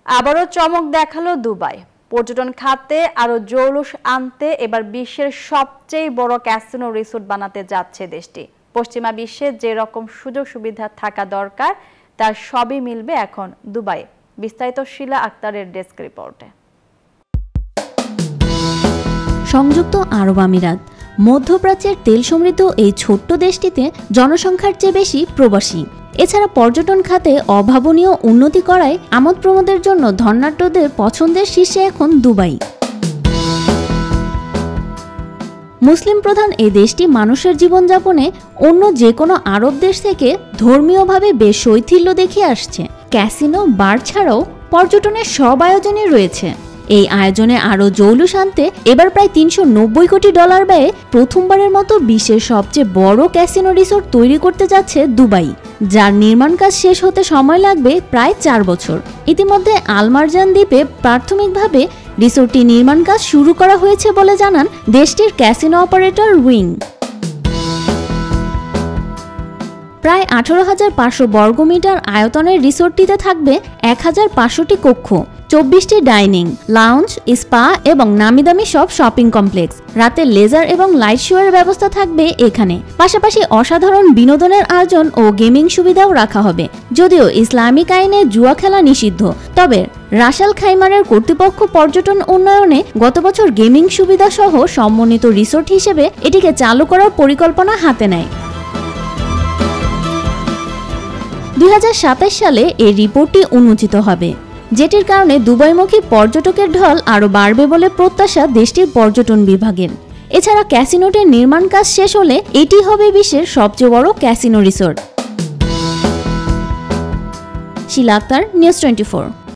আবারও চমক দেখালো দুবাই। পর্যটন খাতে আরো জৌলুস আনতে এবার বিশ্বের সবচেয়ে বড় ক্যাসিনো রিসোর্ট বানাতে যাচ্ছে দেশটি। পশ্চিমা বিশ্বে যে রকম সুযোগ সুবিধা থাকা দরকার তার সবই মিলবে এখন দুবাইয়ে। বিস্তারিত শিলা আক্তারের ডেস্ক রিপোর্টে। সংযুক্ত আরব আমিরাত মধ্যপ্রাচ্যের তেল সমৃদ্ধ এই ছোট্ট দেশটিতে জনসংখ্যার চেয়ে বেশি প্রবাসী। এছাড়া পর্যটন খাতে অভাবনীয় উন্নতি করায় আমোদ প্রমোদের জন্য ধনাঢ্যদের পছন্দের শীর্ষে এখন দুবাই। মুসলিম প্রধান এই দেশটি মানুষের জীবনযাপনে অন্য যে কোনো আরব দেশ থেকে ধর্মীয়ভাবে বেশ শৈথিল্য দেখিয়ে আসছে। ক্যাসিনো, বার ছাড়াও পর্যটনের সব আয়োজনই রয়েছে। এই আয়োজনে আরও জৌলুস আনতে এবার প্রায় ৩৯০ কোটি ডলার ব্যয়ে প্রথমবারের মতো বিশ্বের সবচেয়ে বড় ক্যাসিনো রিসোর্ট তৈরি করতে যাচ্ছে দুবাই, যার নির্মাণ কাজ শেষ হতে সময় লাগবে প্রায় ৪ বছর। ইতিমধ্যে আলমারজান দ্বীপে প্রাথমিকভাবে রিসোর্টটি নির্মাণ কাজ শুরু করা হয়েছে বলে জানান দেশটির ক্যাসিনো অপারেটর উইং। প্রায় ১৮,৫০০ বর্গমিটার আয়তনের রিসোর্টটিতে থাকবে ১,৫০০টি কক্ষ, ২৪টি ডাইনিং, লাউঞ্জ, স্পা এবং নামিদামি সব শপিং কমপ্লেক্স। রাতে লেজার এবং লাইট শো এর ব্যবস্থা থাকবে এখানে। পাশাপাশি অসাধারণ বিনোদনের আয়োজন ও গেমিং সুবিধাও রাখা হবে। যদিও ইসলামিক আইনে জুয়া খেলা নিষিদ্ধ, তবে রাসাল খাইমারের কর্তৃপক্ষ পর্যটন উন্নয়নে গত বছর গেমিং সুবিধা সহ সমন্বিত রিসোর্ট হিসেবে এটিকে চালু করার পরিকল্পনা হাতে নেয়। ২০২৭ সালে এই রিপোর্টটি উন্মোচিত হবে, যেটির কারণে দুবাইমুখী পর্যটকের ঢল আরও বাড়বে বলে প্রত্যাশা দেশটির পর্যটন বিভাগের। এছাড়া ক্যাসিনোটির নির্মাণ কাজ শেষ হলে এটি হবে বিশ্বের সবচেয়ে বড় casino resort. Shila Akter, news 24।